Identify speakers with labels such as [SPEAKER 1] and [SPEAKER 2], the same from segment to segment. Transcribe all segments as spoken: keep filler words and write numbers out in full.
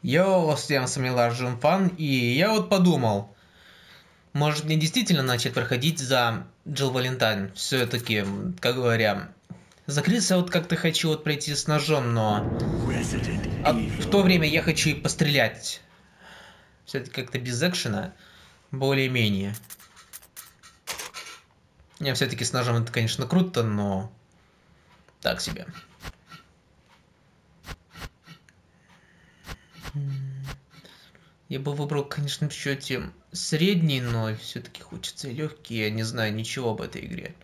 [SPEAKER 1] Йоу, всем с вами Large Fun, и я вот подумал, может мне действительно начать проходить за Джилл Валентайн, все-таки, как говоря, за Криса вот как-то хочу вот пройти с ножом, но а в то время я хочу и пострелять, все-таки как-то без экшена, более-менее. Не, все-таки с ножом это, конечно, круто, но так себе. Я бы выбрал, конечно, в счете средний, но все-таки хочется и легкий. Я не знаю ничего об этой игре.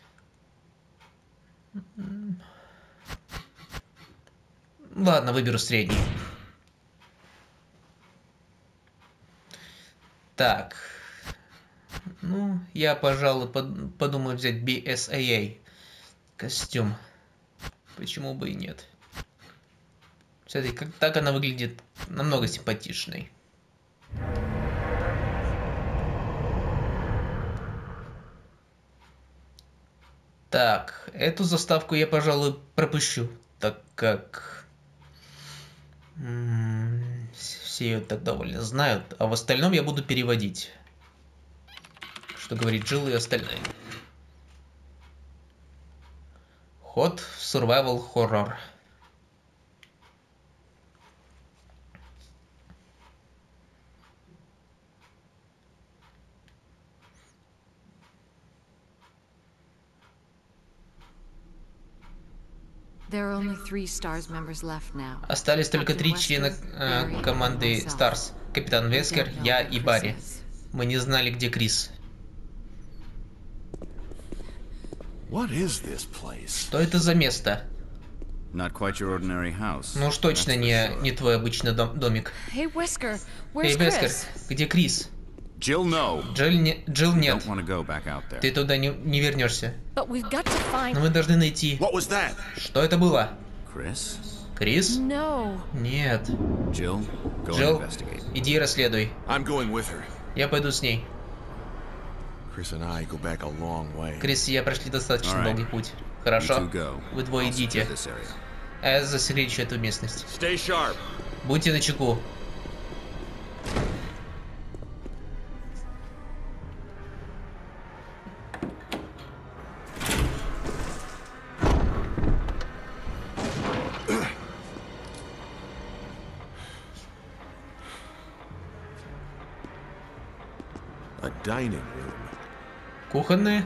[SPEAKER 1] Ладно, выберу средний. Так. Ну, я, пожалуй, под, подумаю взять би эс эй эй костюм. Почему бы и нет? Все-таки как так она выглядит намного симпатичной. Так, эту заставку я, пожалуй, пропущу, так как м-м, все ее так довольно знают, а в остальном я буду переводить, что говорит Джилл и остальные. Ход в survival horror. Остались только три члена э, команды Старс. Капитан Вескер, я и Барри. Мы не знали, где Крис. Что это за место? Ну уж точно не, не твой обычный дом, домик. Эй, Вескер, где Крис? Джилл не, Джилл нет. Ты туда не, не вернешься. Но мы должны найти. Что это было? Крис? Нет. Джилл, иди и расследуй. Я пойду с ней. Крис и я прошли достаточно долгий путь. Хорошо? Вы двое идите. А я засекречу эту местность. Будьте начеку. Кухонные.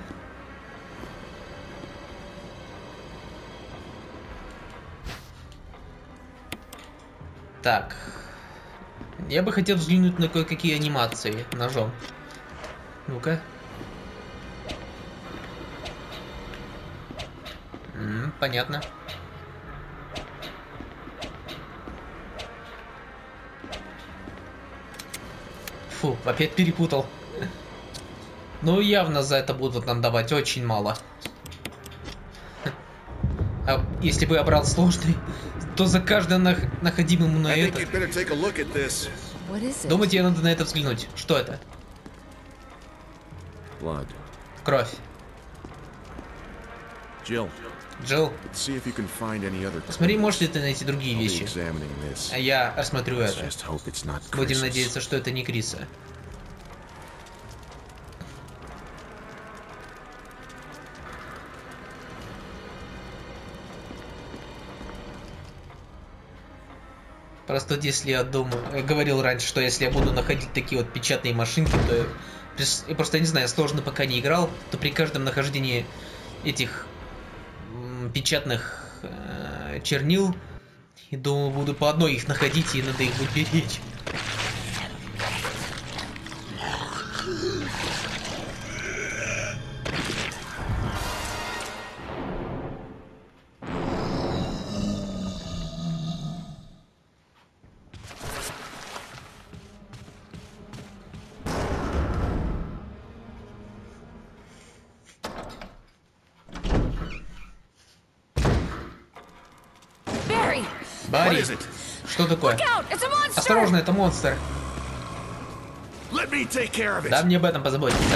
[SPEAKER 1] Так. Я бы хотел взглянуть на кое-какие анимации ножом. Ну-ка. М-м, понятно. Фу, опять перепутал. Ну, явно за это будут нам давать очень мало. А если бы я брал сложный, то за каждый нах находимый на это... Думаете, надо на это взглянуть? Что это? Кровь. Джилл. Джилл. Посмотри, можешь ли ты найти другие вещи. А я рассмотрю это. Будем надеяться, что это не Криса. Просто вот если я думаю, я говорил раньше, что если я буду находить такие вот печатные машинки, то я просто не знаю, сложно пока не играл, то при каждом нахождении этих печатных э, чернил, и думаю, буду по одной их находить, и надо их будет беречь. Барри, что такое? Осторожно, это монстр. Да, мне об этом позаботиться.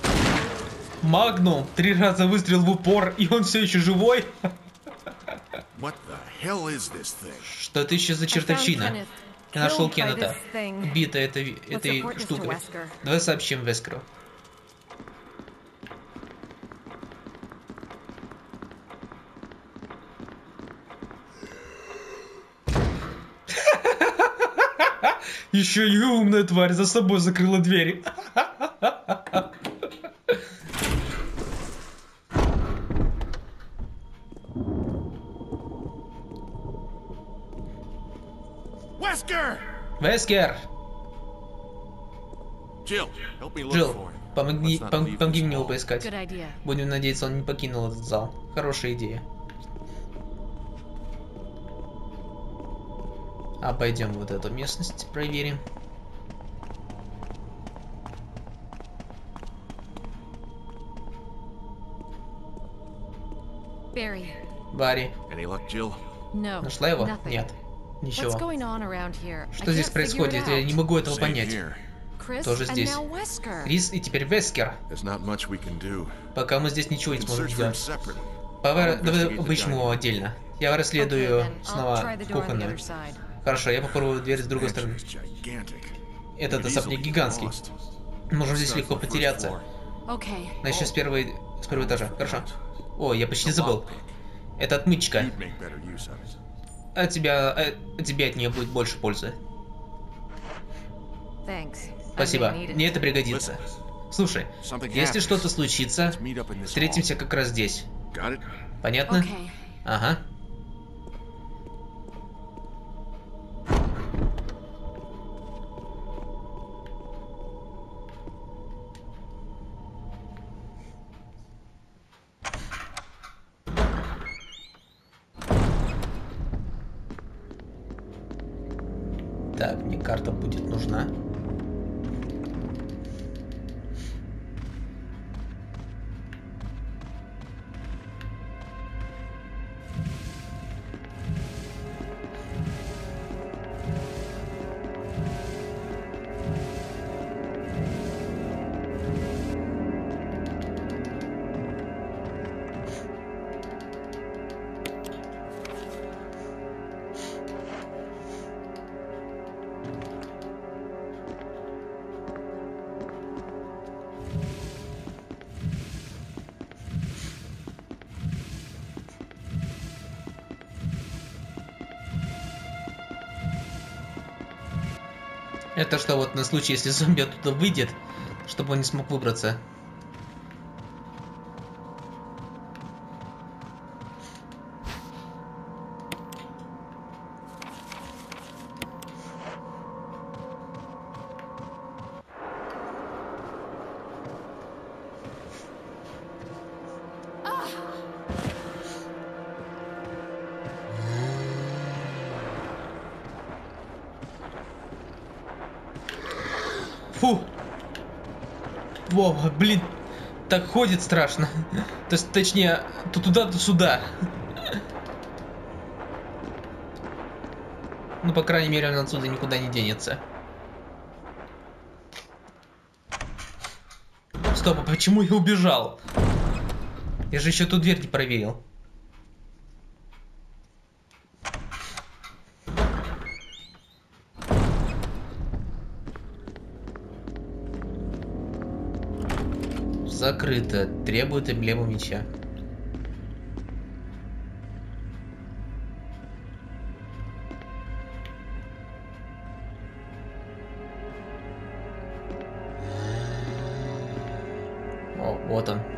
[SPEAKER 1] Магнум, три раза выстрел в упор, и он все еще живой. Что это еще за чертовщина? Я нашел Кеннета. Бита этой, этой штукой. Давай сообщим Вескеру. Еще и умная тварь за собой закрыла двери. Вескер! Вескер! Джилл, помоги, пом помоги мне его поискать. Будем надеяться, он не покинул этот зал. Хорошая идея. Обойдем вот эту местность, проверим. Барри. Нашла его? Нет. Ничего. Что здесь происходит? Я не могу этого понять. Тоже здесь. Крис и теперь Вескер. Пока мы здесь ничего не сможем сделать. Давай обыщем его отдельно. Я расследую снова кухонную. Хорошо, я попробую дверь с другой стороны. Этот особняк гигантский. Можем здесь легко потеряться. Начнем с первого, с первого этажа. Хорошо. О, я почти забыл. Это отмычка. А тебя, а тебе от нее будет больше пользы. Спасибо, мне это пригодится. Слушай, если что-то случится, встретимся как раз здесь. Понятно? Ага. Так, мне карта будет нужна. Это что, вот на случай, если зомби оттуда выйдет, чтобы он не смог выбраться? Фу! Вова, блин, так ходит страшно. То есть, точнее, то туда, то сюда. Ну, по крайней мере, он отсюда никуда не денется. Стоп, а почему я убежал? Я же еще ту дверь не проверил. Закрыто. Требует эмблему меча. О, вот он.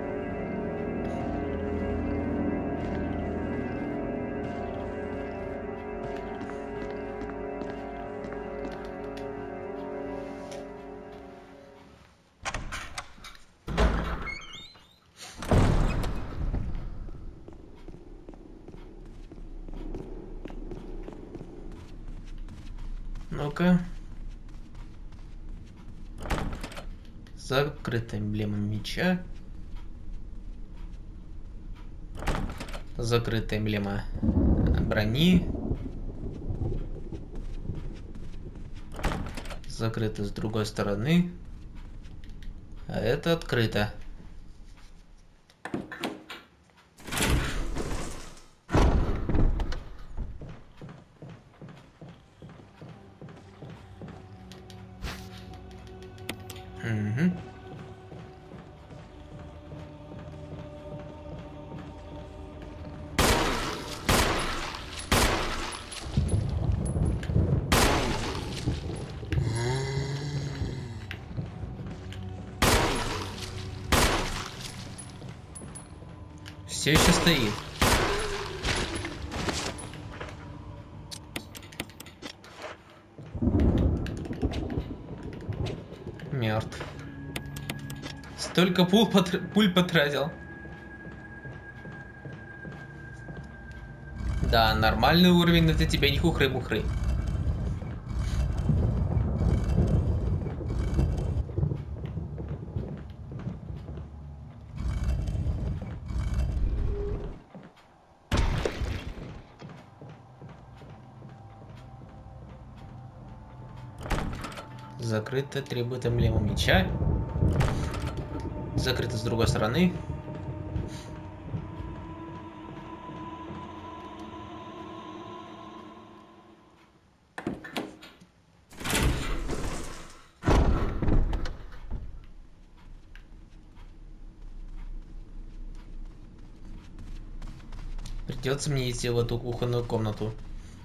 [SPEAKER 1] Ну-ка. Закрыта эмблема меча. Закрыта эмблема брони. Закрыто с другой стороны. А это открыто. Все еще стоит. Мертв. Столько пуль, потр... пуль потратил. Да, нормальный уровень, но для тебя не хухры-мухры. Закрыто требует эмблему меча. Закрыто с другой стороны. Придется мне идти в эту кухонную комнату.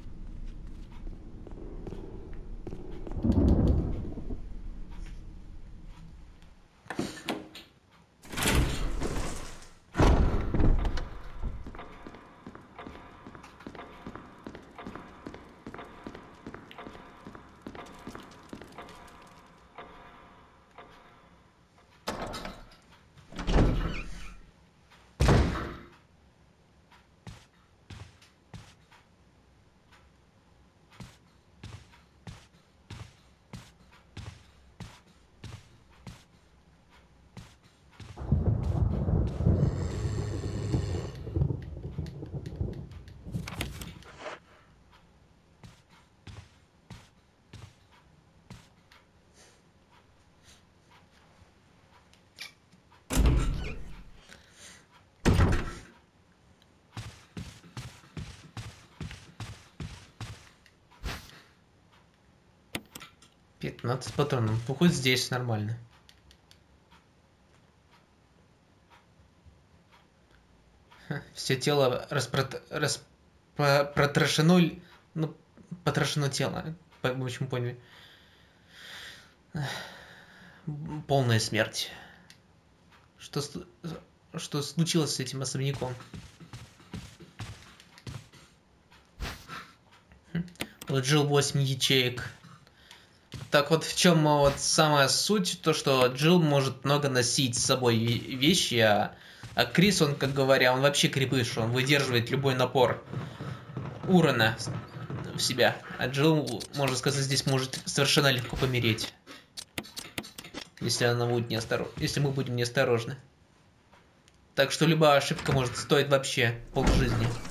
[SPEAKER 1] пятнадцать патронов. Ну хоть здесь нормально. Ха, все тело распро... распротрошено. Ну, потрошено тело. В общем, поняли. Полная смерть. Что, что случилось с этим особняком? Вот жил восемь ячеек. Так вот, в чем вот самая суть, то что Джилл может много носить с собой вещи, а, а Крис, он, как говоря, он вообще крепыш, он выдерживает любой напор урона в себя. А Джилл, можно сказать, здесь может совершенно легко помереть, если она будет неосторожна, если мы будем неосторожны. Так что любая ошибка может стоить вообще полжизни.